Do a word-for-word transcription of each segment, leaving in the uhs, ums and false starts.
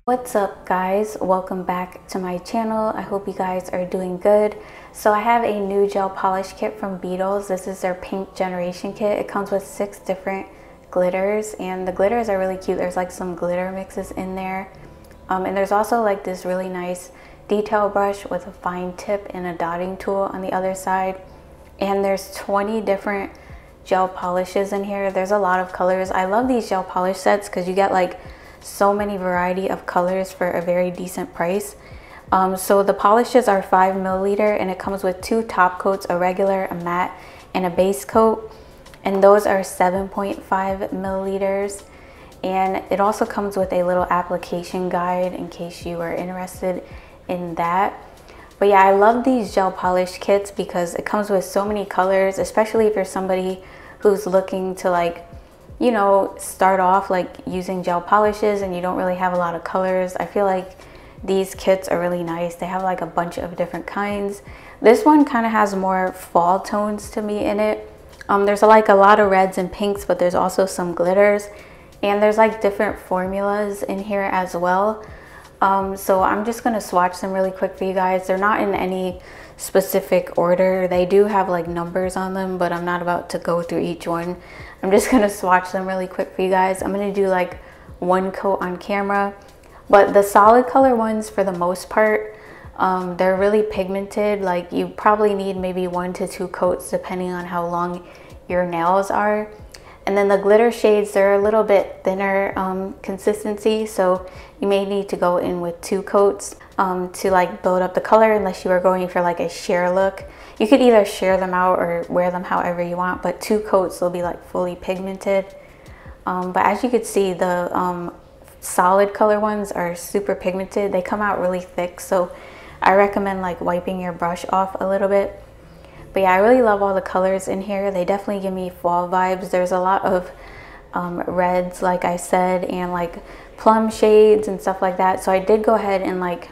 What's up guys, welcome back to my channel. I hope you guys are doing good. So I have a new gel polish kit from Beetles. This is their pink generation kit. It comes with six different glitters and the glitters are really cute. There's like some glitter mixes in there, um, and there's also like this really nice detail brush with a fine tip and a dotting tool on the other side. And there's twenty different gel polishes in here. There's a lot of colors. I love these gel polish sets because you get like so many variety of colors for a very decent price. Um, so the polishes are five milliliter and it comes with two top coats, a regular, a matte, and a base coat. And those are seven point five milliliters. And it also comes with a little application guide in case you are interested in that. But yeah, I love these gel polish kits because it comes with so many colors, especially if you're somebody who's looking to like, you know, start off like using gel polishes and you don't really have a lot of colors. I feel like these kits are really nice. They have like a bunch of different kinds. This one kind of has more fall tones to me in it. Um, there's like a lot of reds and pinks, but there's also some glitters and there's like different formulas in here as well. Um, so I'm just gonna swatch them really quick for you guys. They're not in any specific order. They do have like numbers on them, but I'm not about to go through each one. I'm just gonna swatch them really quick for you guys. I'm gonna do like one coat on camera, but the solid color ones for the most part, um, they're really pigmented. Like you probably need maybe one to two coats depending on how long your nails are. And then the glitter shades, they're a little bit thinner um, consistency, so you may need to go in with two coats um, to like build up the color unless you are going for like a sheer look. You could either sheer them out or wear them however you want, but two coats will be like fully pigmented. Um, but as you can see, the um, solid color ones are super pigmented. They come out really thick, so I recommend like wiping your brush off a little bit. But yeah, I really love all the colors in here. They definitely give me fall vibes. There's a lot of um, reds, like I said, and like plum shades and stuff like that. So I did go ahead and like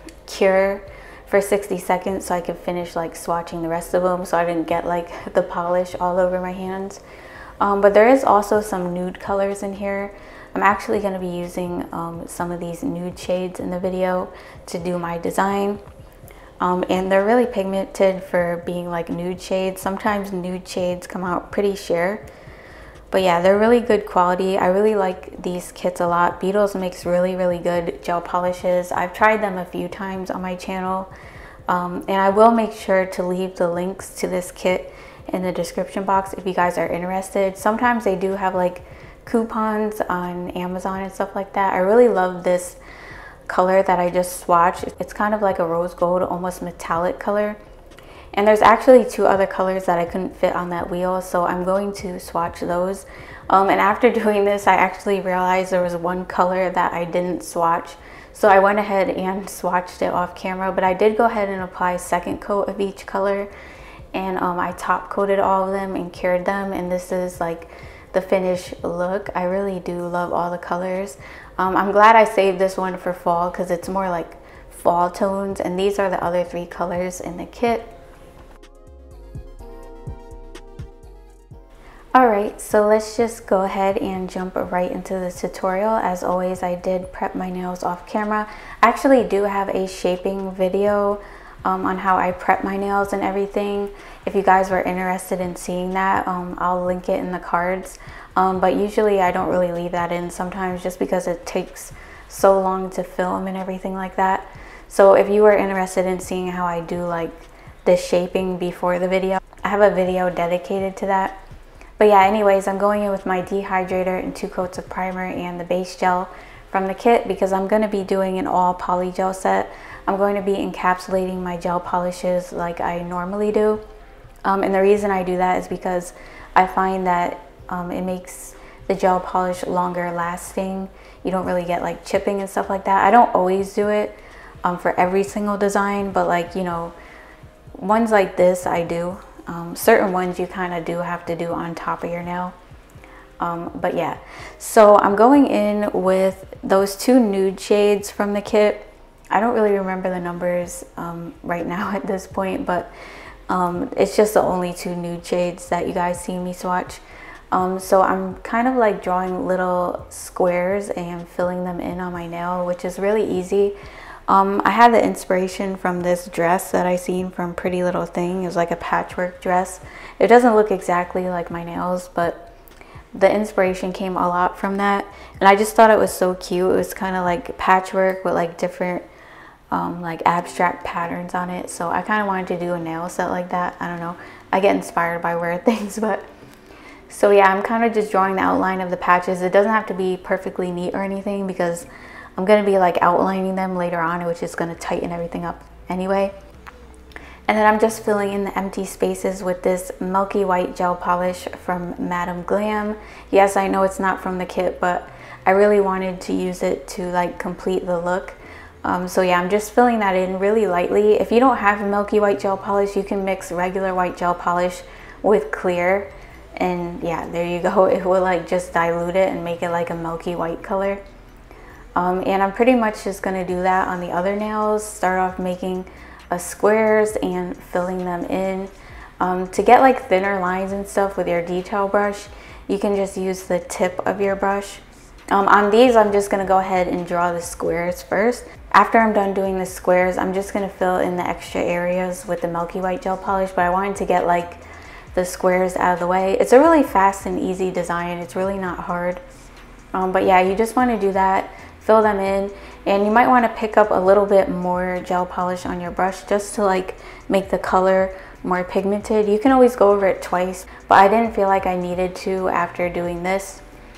cure for sixty seconds so I could finish like swatching the rest of them so I didn't get like the polish all over my hands. Um, but there is also some nude colors in here. I'm actually going to be using um, some of these nude shades in the video to do my design. Um, and they're really pigmented for being like nude shades. Sometimes nude shades come out pretty sheer. But yeah, they're really good quality. I really like these kits a lot. Beetles makes really, really good gel polishes. I've tried them a few times on my channel. Um, and I will make sure to leave the links to this kit in the description box if you guys are interested. Sometimes they do have like coupons on Amazon and stuff like that. I really love this color that I just swatched. It's kind of like a rose gold, almost metallic color. And there's actually two other colors that I couldn't fit on that wheel, so I'm going to swatch those. Um, and after doing this, I actually realized there was one color that I didn't swatch. So I went ahead and swatched it off camera, but I did go ahead and apply a second coat of each color. And um, I top coated all of them and cured them. And this is like the finished look. I really do love all the colors. Um, I'm glad I saved this one for fall because it's more like fall tones, and these are the other three colors in the kit. Alright, so let's just go ahead and jump right into the tutorial. As always, I did prep my nails off camera. I actually do have a shaping video um, on how I prep my nails and everything. If you guys were interested in seeing that, um, I'll link it in the cards. Um, but usually I don't really leave that in sometimes just because it takes so long to film and everything like that. So if you were interested in seeing how I do like the shaping before the video, I have a video dedicated to that. But yeah, anyways, I'm going in with my dehydrator and two coats of primer and the base gel from the kit because I'm going to be doing an all polygel set. I'm going to be encapsulating my gel polishes like I normally do. Um, and the reason I do that is because I find that Um, it makes the gel polish longer lasting. You don't really get like chipping and stuff like that. I don't always do it um, for every single design, but like, you know, ones like this I do. Um, certain ones you kind of do have to do on top of your nail. Um, but yeah, so I'm going in with those two nude shades from the kit. I don't really remember the numbers um, right now at this point, but um, it's just the only two nude shades that you guys see me swatch. Um, so I'm kind of like drawing little squares and filling them in on my nail, which is really easy. Um, I had the inspiration from this dress that I seen from Pretty Little Thing. It was like a patchwork dress. It doesn't look exactly like my nails, but the inspiration came a lot from that. And I just thought it was so cute. It was kind of like patchwork with like different um, like abstract patterns on it. So I kind of wanted to do a nail set like that. I don't know. I get inspired by weird things, but so yeah, I'm kind of just drawing the outline of the patches. It doesn't have to be perfectly neat or anything because I'm going to be like outlining them later on, which is going to tighten everything up anyway. And then I'm just filling in the empty spaces with this milky white gel polish from Madame Glam. Yes, I know it's not from the kit, but I really wanted to use it to like complete the look. Um, so yeah, I'm just filling that in really lightly. If you don't have milky white gel polish, you can mix regular white gel polish with clear. And yeah, there you go. It will like just dilute it and make it like a milky white color. Um, and I'm pretty much just going to do that on the other nails. Start off making a squares and filling them in. Um, to get like thinner lines and stuff with your detail brush, you can just use the tip of your brush. Um, on these, I'm just going to go ahead and draw the squares first. After I'm done doing the squares, I'm just going to fill in the extra areas with the milky white gel polish, but I wanted to get like the squares out of the way. It's a really fast and easy design. It's really not hard. Um, but yeah, you just want to do that. Fill them in, and you might want to pick up a little bit more gel polish on your brush just to like make the color more pigmented. You can always go over it twice, but I didn't feel like I needed to after doing this.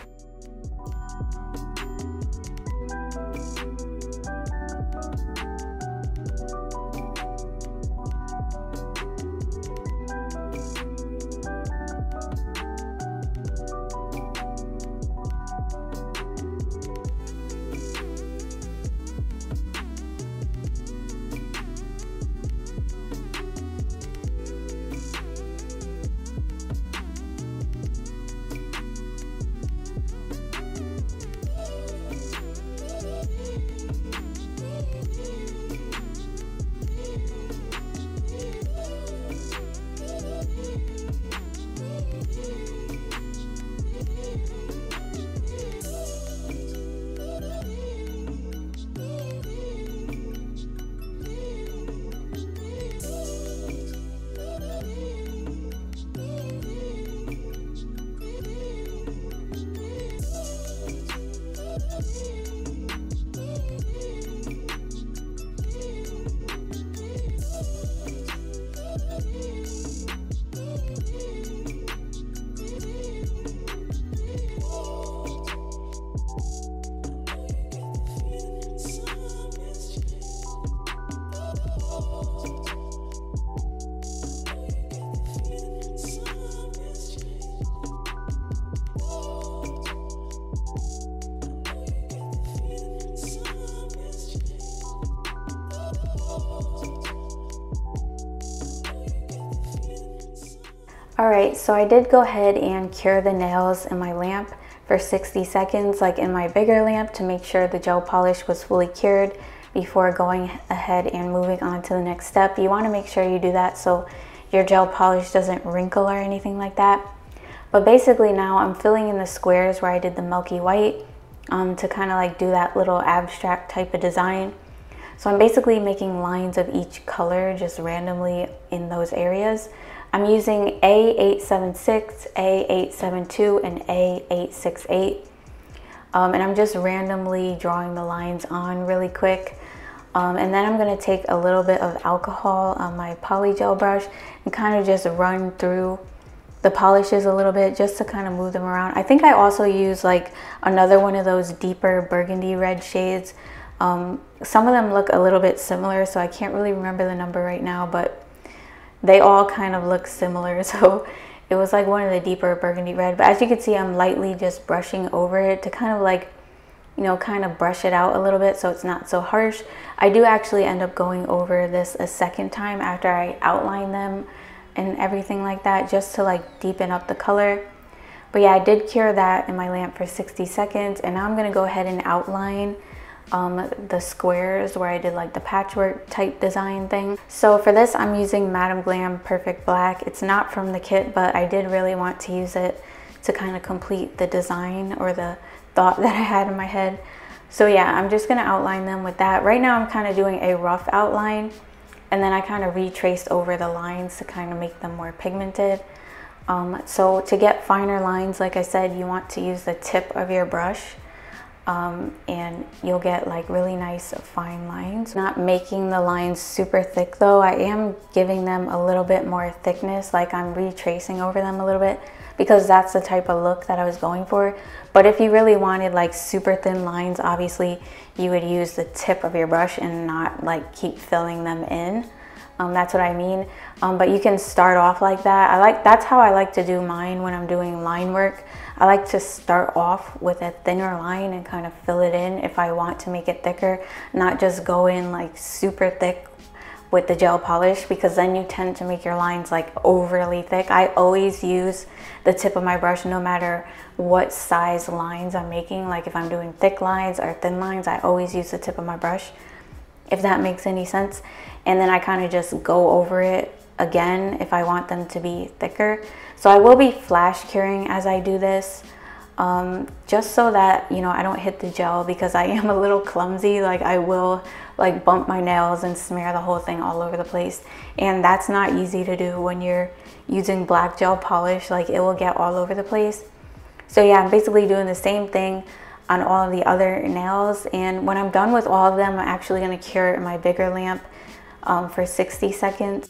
Alright, so I did go ahead and cure the nails in my lamp for sixty seconds, like in my bigger lamp, to make sure the gel polish was fully cured before going ahead and moving on to the next step. You want to make sure you do that so your gel polish doesn't wrinkle or anything like that. But basically now I'm filling in the squares where I did the milky white um, to kind of like do that little abstract type of design. So I'm basically making lines of each color just randomly in those areas. I'm using A eight seven six, A eight seven two, and A eight six eight. Um, and I'm just randomly drawing the lines on really quick. Um, and then I'm going to take a little bit of alcohol on my Polygel brush and kind of just run through the polishes a little bit just to kind of move them around. I think I also use like another one of those deeper burgundy red shades. Um, some of them look a little bit similar, so I can't really remember the number right now, but they all kind of look similar. So it was like one of the deeper burgundy red, but as you can see, I'm lightly just brushing over it to kind of like, you know, kind of brush it out a little bit so it's not so harsh. I do actually end up going over this a second time after I outline them and everything like that, just to like deepen up the color. But yeah, I did cure that in my lamp for sixty seconds, and now I'm going to go ahead and outline um, the squares where I did like the patchwork type design thing. So for this, I'm using Madame Glam Perfect Black. It's not from the kit, but I did really want to use it to kind of complete the design or the thought that I had in my head. So yeah, I'm just gonna outline them with that. Right now I'm kind of doing a rough outline, and then I kind of retraced over the lines to kind of make them more pigmented. Um, so to get finer lines, like I said, you want to use the tip of your brush, um, and you'll get like really nice fine lines. Not making the lines super thick though. I am giving them a little bit more thickness, like I'm retracing over them a little bit, because that's the type of look that I was going for. But if you really wanted like super thin lines, obviously you would use the tip of your brush and not like keep filling them in. Um, that's what I mean. Um, but you can start off like that. I like, that's how I like to do mine when I'm doing line work. I like to start off with a thinner line and kind of fill it in if I want to make it thicker, not just go in like super thick with the gel polish, because then you tend to make your lines like overly thick. I always use the tip of my brush no matter what size lines I'm making. Like if I'm doing thick lines or thin lines, I always use the tip of my brush, if that makes any sense. And then I kind of just go over it again if I want them to be thicker. So I will be flash curing as I do this, um, just so that, you know, I don't hit the gel, because I am a little clumsy. Like I will like bump my nails and smear the whole thing all over the place. And that's not easy to do when you're using black gel polish. Like it will get all over the place. So yeah, I'm basically doing the same thing on all of the other nails. And when I'm done with all of them, I'm actually gonna cure it in my bigger lamp um, for sixty seconds.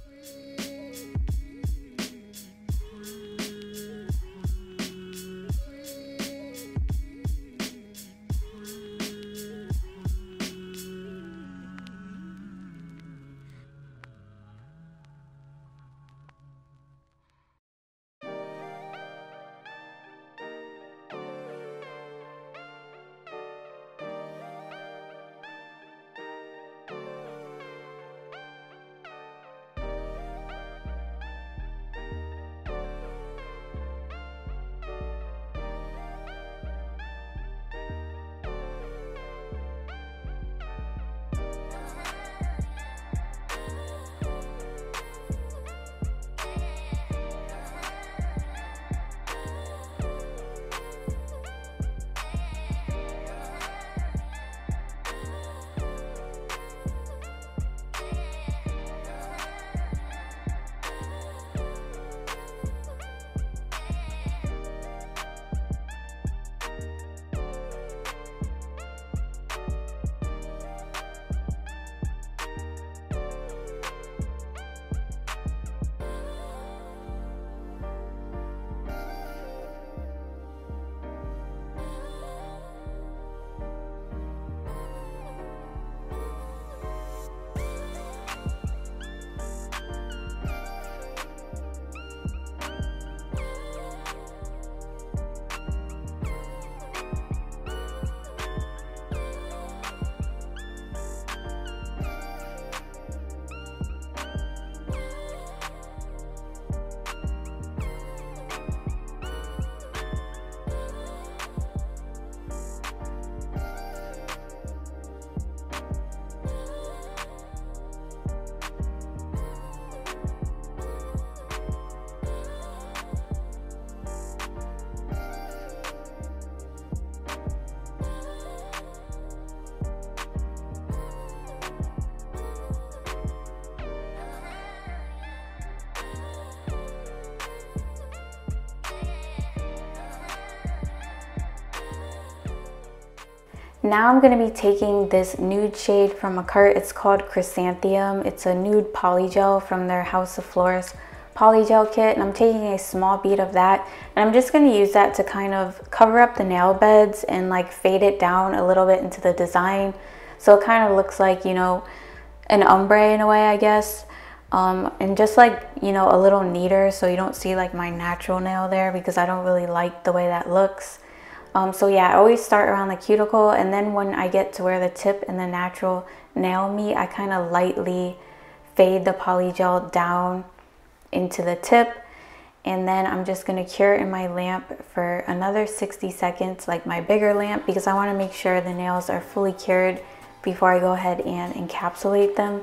Now I'm going to be taking this nude shade from a cart. It's called Chrysanthemum. It's a nude polygel from their House of Florists polygel kit, and I'm taking a small bead of that, and I'm just going to use that to kind of cover up the nail beds and like fade it down a little bit into the design, so it kind of looks like, you know, an ombre in a way, I guess. Um, and just like, you know, a little neater, so you don't see like my natural nail there, because I don't really like the way that looks. Um, so yeah, I always start around the cuticle, and then when I get to where the tip and the natural nail meet, I kind of lightly fade the polygel down into the tip, and then I'm just going to cure it in my lamp for another sixty seconds, like my bigger lamp, because I want to make sure the nails are fully cured before I go ahead and encapsulate them.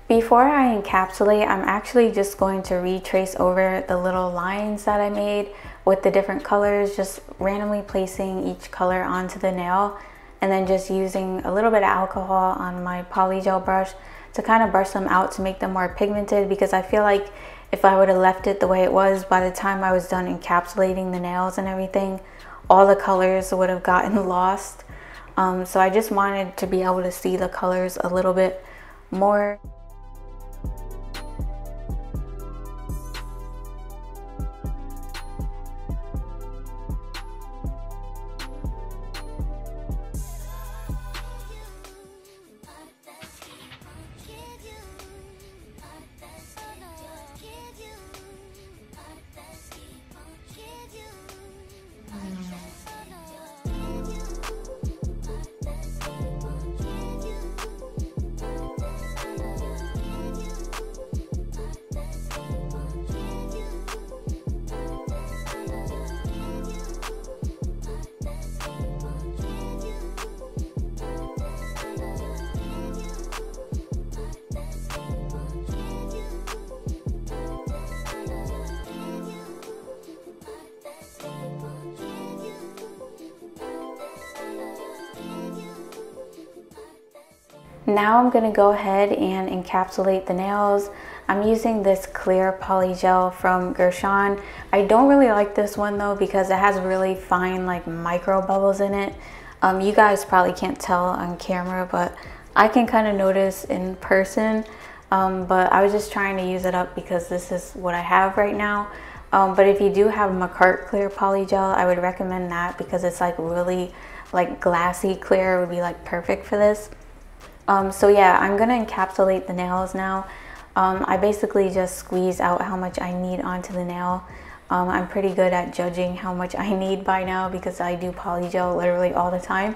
Before I encapsulate, I'm actually just going to retrace over the little lines that I made with the different colors, just randomly placing each color onto the nail and then just using a little bit of alcohol on my Polygel brush to kind of brush them out to make them more pigmented, because I feel like if I would have left it the way it was, by the time I was done encapsulating the nails and everything, all the colors would have gotten lost. Um, so I just wanted to be able to see the colors a little bit more. Now I'm gonna go ahead and encapsulate the nails. I'm using this clear polygel from Gershon. I don't really like this one though because it has really fine like micro bubbles in it. Um, you guys probably can't tell on camera, but I can kind of notice in person. Um, but I was just trying to use it up because this is what I have right now. Um, but if you do have Macart clear polygel, I would recommend that because it's like really like glassy clear. It would be like perfect for this. Um, so yeah, I'm gonna encapsulate the nails now. Um, I basically just squeeze out how much I need onto the nail. Um, I'm pretty good at judging how much I need by now because I do polygel literally all the time.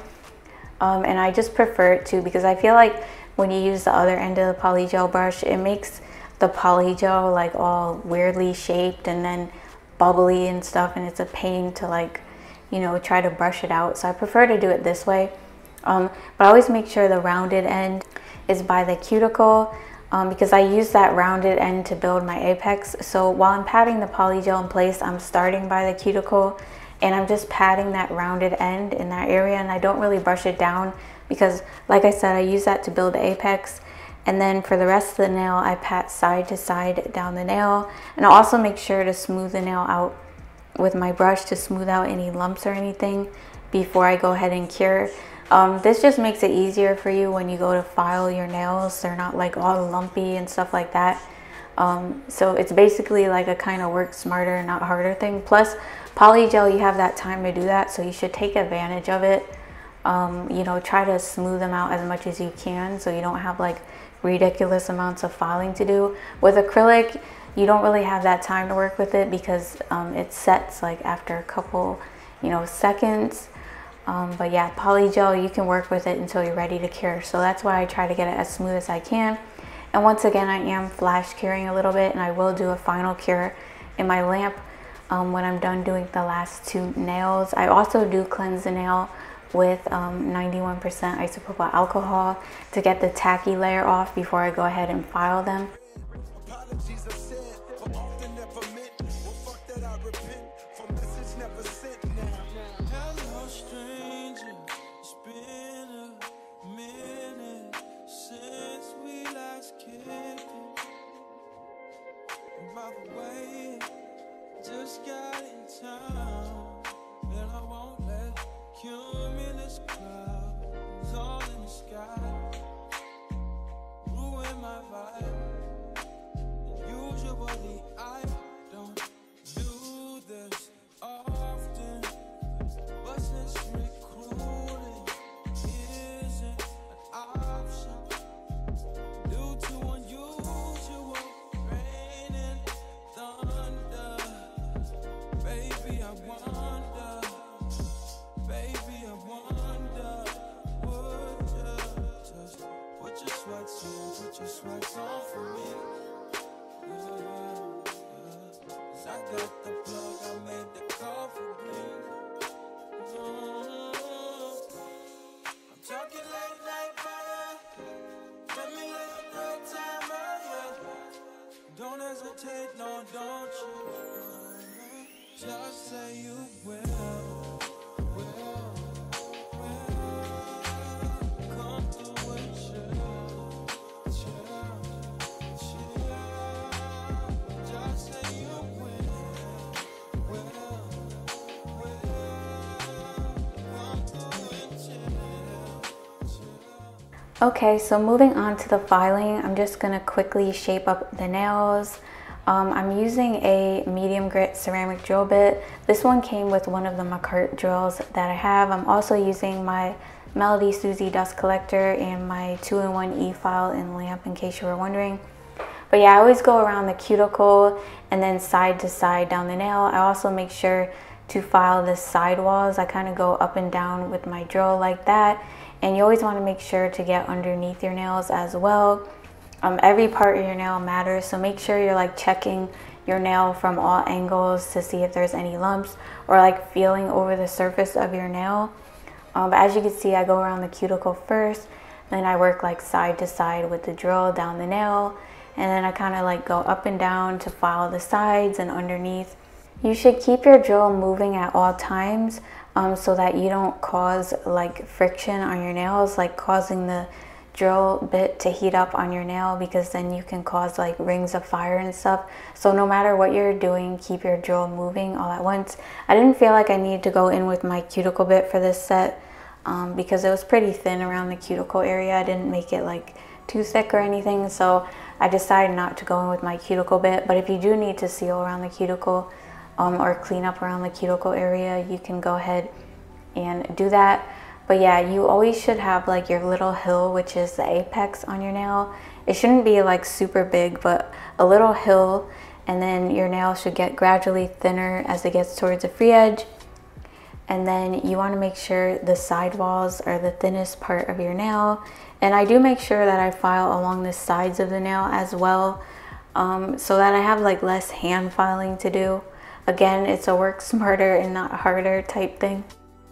Um, and I just prefer it too because I feel like when you use the other end of the polygel brush, it makes the polygel like all weirdly shaped and then bubbly and stuff, and it's a pain to like, you know, try to brush it out. So I prefer to do it this way. Um, but I always make sure the rounded end is by the cuticle um, because I use that rounded end to build my apex. So while I'm patting the polygel in place, I'm starting by the cuticle and I'm just patting that rounded end in that area, and I don't really brush it down because like I said, I use that to build the apex. And then for the rest of the nail, I pat side to side down the nail, and I also make sure to smooth the nail out with my brush to smooth out any lumps or anything before I go ahead and cure. Um, this just makes it easier for you when you go to file your nails. They're not like all lumpy and stuff like that. Um, so it's basically like a kind of work smarter, not harder thing. Plus, polygel, you have that time to do that, so you should take advantage of it. Um, you know, try to smooth them out as much as you can so you don't have like ridiculous amounts of filing to do. With acrylic, you don't really have that time to work with it because um, it sets like after a couple, you know, seconds. Um, but yeah, polygel, you can work with it until you're ready to cure. So that's why I try to get it as smooth as I can. And once again, I am flash curing a little bit, and I will do a final cure in my lamp um, when I'm done doing the last two nails. I also do cleanse the nail with ninety-one percent um, isopropyl alcohol to get the tacky layer off before I go ahead and file them. Just got in town, and I won't let cumulus clouds all in the sky ruin my vibe. now, don't you? Just say you will, will, will. Come through and chill, chill, chill. Just say you will, will, will. Come through and chill, chill. Okay, so moving on to the filing, I'm just gonna quickly shape up the nails. Um, I'm using a medium grit ceramic drill bit. This one came with one of the McCart drills that I have. I'm also using my Melody Susie dust collector and my two in one e-file and lamp, in case you were wondering. But yeah, I always go around the cuticle and then side to side down the nail. I also make sure to file the side walls. I kind of go up and down with my drill like that. And you always want to make sure to get underneath your nails as well. Um, every part of your nail matters, so make sure you're like checking your nail from all angles to see if there's any lumps, or like feeling over the surface of your nail. Um, but as you can see, I go around the cuticle first, then I work like side to side with the drill down the nail, and then I kind of like go up and down to file the sides and underneath. You should keep your drill moving at all times um, so that you don't cause like friction on your nails, like causing the drill bit to heat up on your nail, because then you can cause like rings of fire and stuff. So no matter what you're doing, keep your drill moving all at once. I didn't feel like I needed to go in with my cuticle bit for this set um, because it was pretty thin around the cuticle area. I didn't make it like too thick or anything, so I decided not to go in with my cuticle bit. But if you do need to seal around the cuticle um, or clean up around the cuticle area, you can go ahead and do that. But yeah, you always should have like your little hill, which is the apex on your nail. It shouldn't be like super big, but a little hill, and then your nail should get gradually thinner as it gets towards the free edge. And then you want to make sure the side walls are the thinnest part of your nail. And I do make sure that I file along the sides of the nail as well, um, so that I have like less hand filing to do. Again, it's a work smarter and not harder type thing.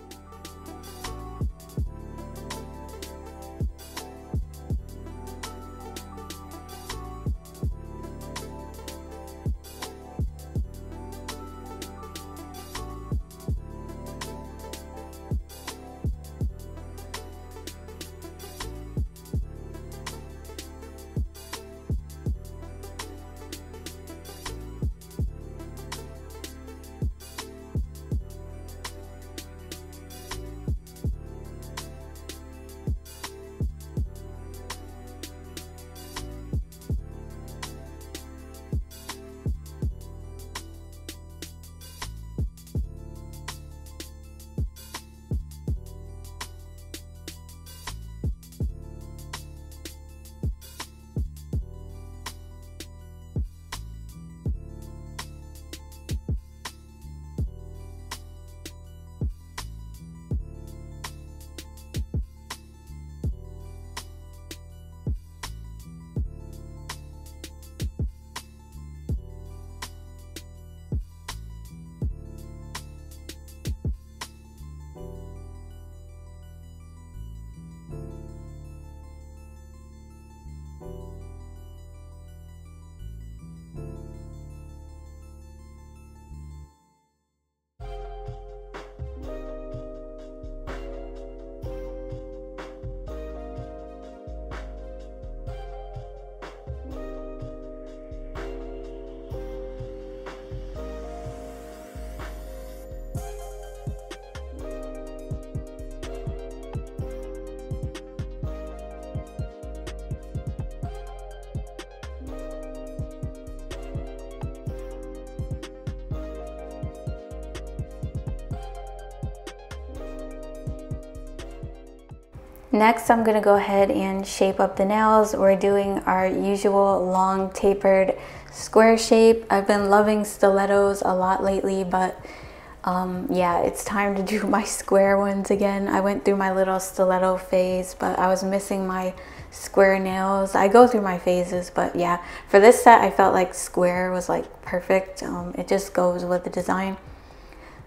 Next, I'm gonna go ahead and shape up the nails. We're doing our usual long tapered square shape. I've been loving stilettos a lot lately, but um, yeah, it's time to do my square ones again. I went through my little stiletto phase, but I was missing my square nails. I go through my phases, but yeah, for this set, I felt like square was like perfect. Um, it just goes with the design.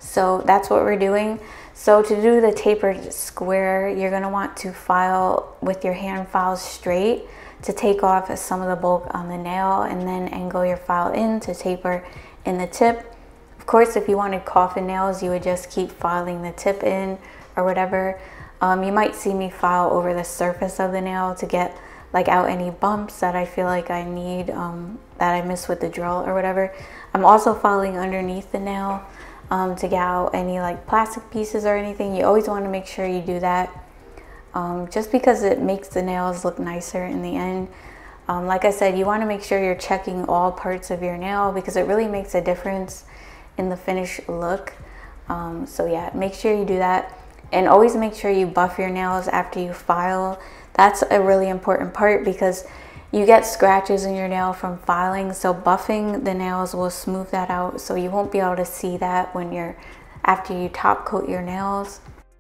So that's what we're doing. So to do the tapered square, you're gonna want to file with your hand files straight to take off some of the bulk on the nail, and then angle your file in to taper in the tip. Of course, if you wanted coffin nails, you would just keep filing the tip in or whatever. Um, you might see me file over the surface of the nail to get like out any bumps that I feel like I need, um, that I missed with the drill or whatever. I'm also filing underneath the nail um, to get out any like plastic pieces or anything. You always want to make sure you do that. Um, just because it makes the nails look nicer in the end. Um, like I said, you want to make sure you're checking all parts of your nail because it really makes a difference in the finished look. Um, so yeah, make sure you do that, and always make sure you buff your nails after you file. That's a really important part because you get scratches in your nail from filing, so buffing the nails will smooth that out, so you won't be able to see that when you're after you top coat your nails.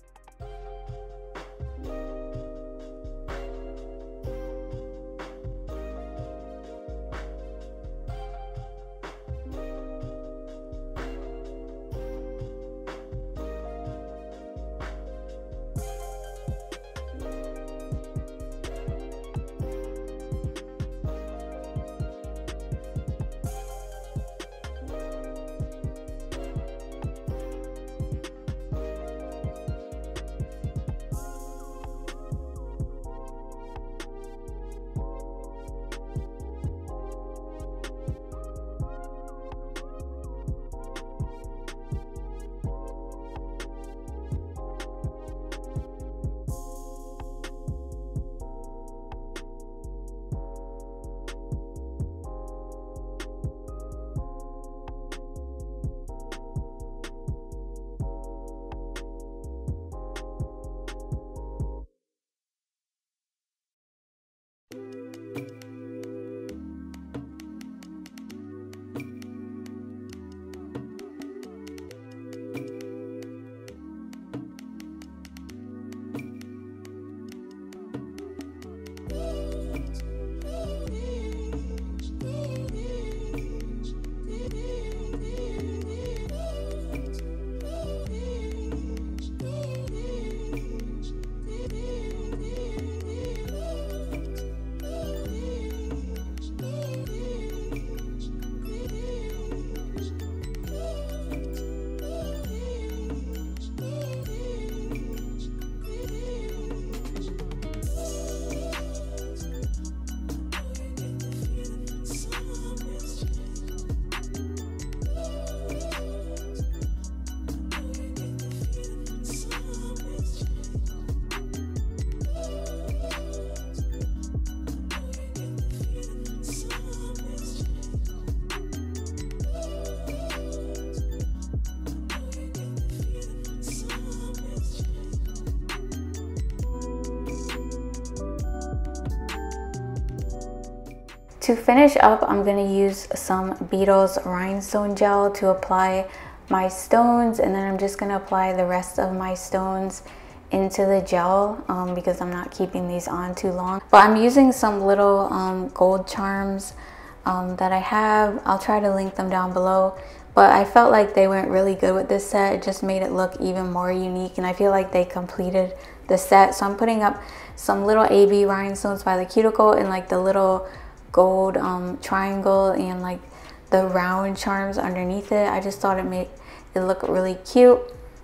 To finish up, I'm going to use some Beetles rhinestone gel to apply my stones, and then I'm just going to apply the rest of my stones into the gel um, because I'm not keeping these on too long. But I'm using some little um, gold charms um, that I have. I'll try to link them down below. But I felt like they went really good with this set. It just made it look even more unique, and I feel like they completed the set. So I'm putting up some little A B rhinestones by the cuticle and like the little gold um, triangle and like the round charms underneath it. I just thought it made it look really cute.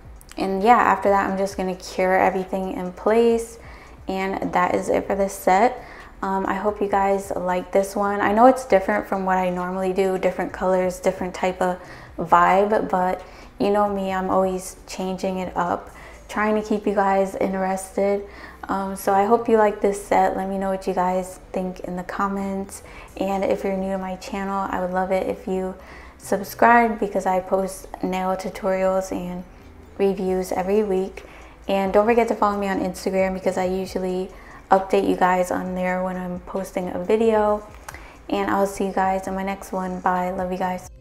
And yeah, after that I'm just gonna cure everything in place, and that is it for this set. um, I hope you guys like this one. I know it's different from what I normally do, different colors, different type of vibe, but you know me, I'm always changing it up, trying to keep you guys interested. Um, so I hope you like this set. Let me know what you guys think in the comments, and if you're new to my channel, I would love it if you subscribe because I post nail tutorials and reviews every week. And don't forget to follow me on Instagram because I usually update you guys on there when I'm posting a video. And I'll see you guys in my next one. Bye. Love you guys.